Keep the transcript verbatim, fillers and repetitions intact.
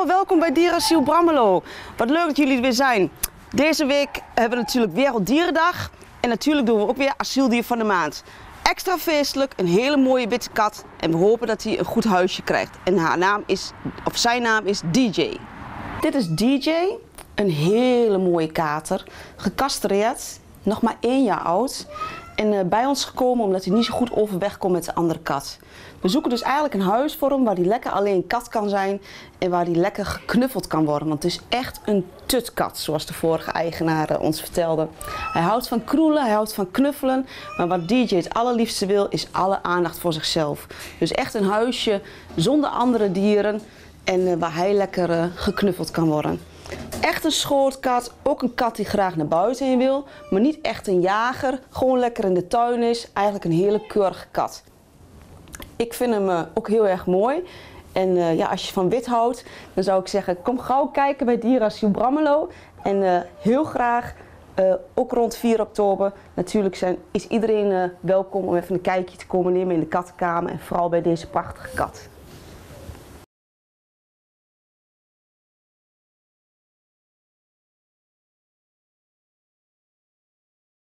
Hallo, welkom bij Dierenasiel Brammelo. Wat leuk dat jullie er weer zijn. Deze week hebben we natuurlijk Werelddierendag. En natuurlijk doen we ook weer asieldier van de maand. Extra feestelijk, een hele mooie witte kat. En we hopen dat hij een goed huisje krijgt. En haar naam is, of zijn naam is D J. Dit is D J, een hele mooie kater. Gecastreerd, nog maar één jaar oud. En uh, bij ons gekomen omdat hij niet zo goed overweg komt met de andere kat. We zoeken dus eigenlijk een huis voor hem waar hij lekker alleen kat kan zijn en waar hij lekker geknuffeld kan worden. Want het is echt een tutkat, zoals de vorige eigenaar uh, ons vertelde. Hij houdt van kroelen, hij houdt van knuffelen, maar wat D J het allerliefste wil is alle aandacht voor zichzelf. Dus echt een huisje zonder andere dieren en uh, waar hij lekker uh, geknuffeld kan worden. Echt een schootkat, ook een kat die graag naar buiten in wil, maar niet echt een jager, gewoon lekker in de tuin is. Eigenlijk een hele keurige kat. Ik vind hem uh, ook heel erg mooi. En uh, ja, als je van wit houdt, dan zou ik zeggen, kom gauw kijken bij Dierenasiel Brammelo. En uh, heel graag, uh, ook rond vier oktober, natuurlijk zijn, is iedereen uh, welkom om even een kijkje te komen nemen in de kattenkamer. En vooral bij deze prachtige kat.